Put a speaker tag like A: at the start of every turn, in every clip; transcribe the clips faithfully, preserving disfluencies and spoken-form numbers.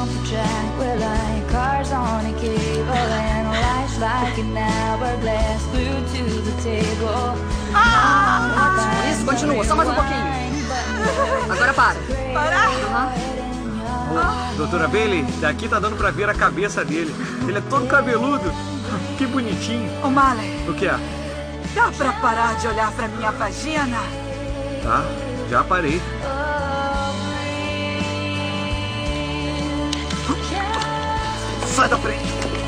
A: jump the track. We're like cars on a cable, and life's like an hourglass glued to the table.
B: Ah! Isso, continua, só mais um pouquinho. Agora para.
C: Parar?
B: Uhum.
D: Oh, doutora Bailey, daqui tá dando pra ver a cabeça dele. Ele é todo cabeludo. Que bonitinho.
C: Ô, Marley.
D: O que é?
C: Dá pra parar de olhar pra minha vagina?
D: Tá, já parei.
E: Sai da frente!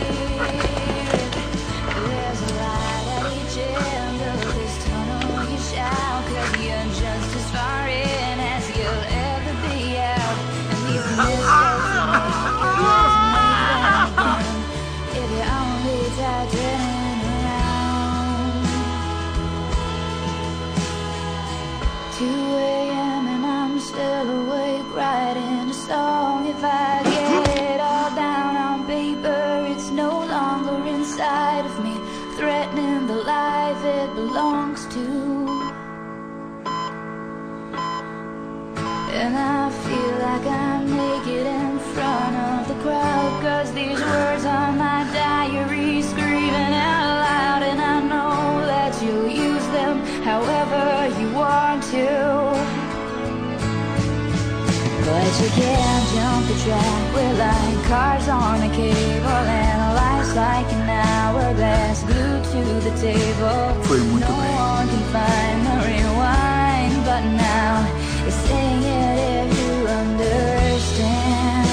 A: two a m and I'm still awake writing a song. If I get it all down on paper, it's no longer inside of me, threatening the life it belongs to. And I feel like I'm naked in front of the crowd, 'cause these words are my diary screaming out loud. And I know that you'll use them however you want to, but you can't jump the track. We're like cars on a cable, and life's like an hourglass glued to the table.
E: Foi muito
A: no
E: bem.
A: one can find the rewind button now. It's saying it if you understand.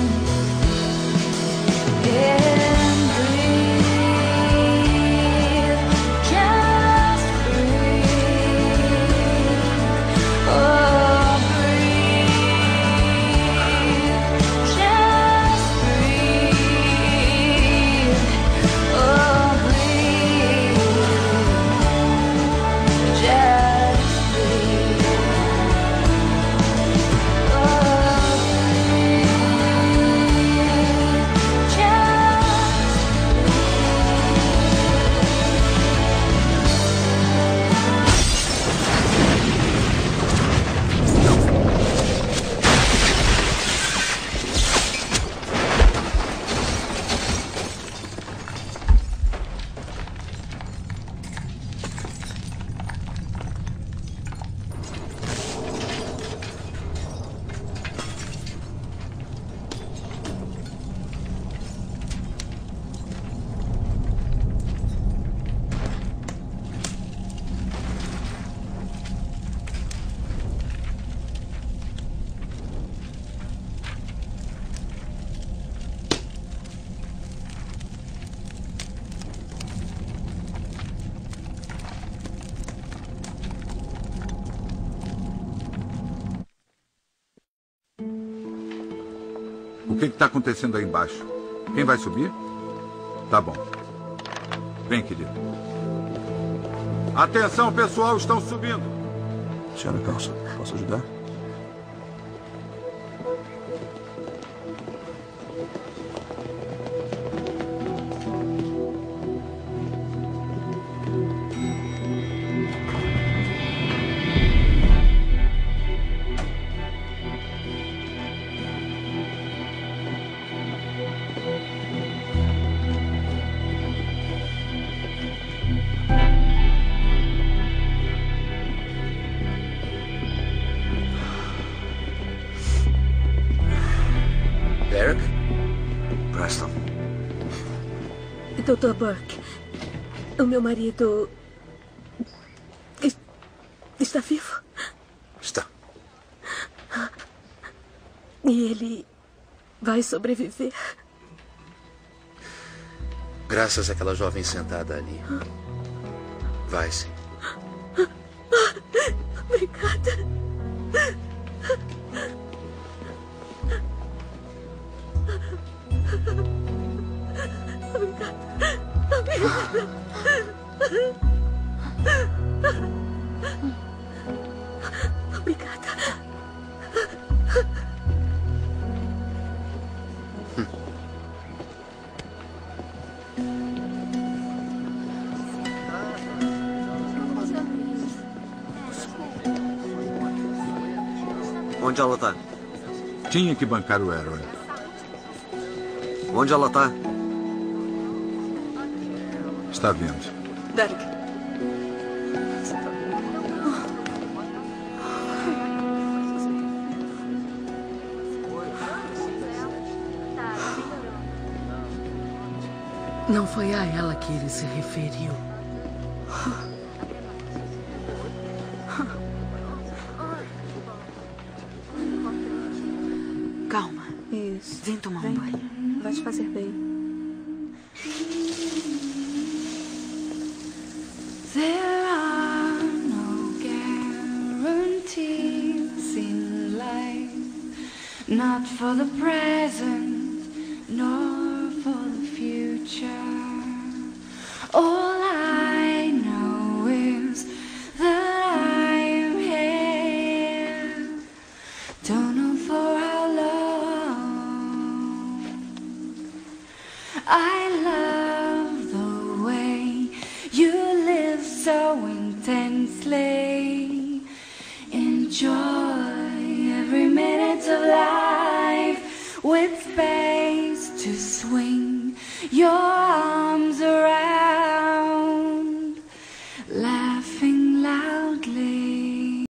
A: Yeah.
E: O que está acontecendo aí embaixo? Quem vai subir? Tá bom. Vem, querido. Atenção, pessoal, estão subindo.
F: Senhora Calça, posso ajudar?
G: doutor Burke, o meu marido está vivo?
F: Está.
G: E ele vai sobreviver?
F: Graças àquela jovem sentada ali. Vai sim.
G: Obrigada. Obrigada. Obrigada. Obrigada.
D: Onde ela tá?
E: Tinha que bancar o Aaron.
D: Onde ela tá?
E: Está vindo.
C: Derek.
H: Não foi a ela que ele se referiu.
C: Calma. Isso. Vem tomar Vem. um banho. Vai te fazer bem.
A: There are no guarantees in life, not for the present, nor for the future. All I know is that I'm here. Don't know for how long. I love the way you live so intensely. Enjoy every minute of life with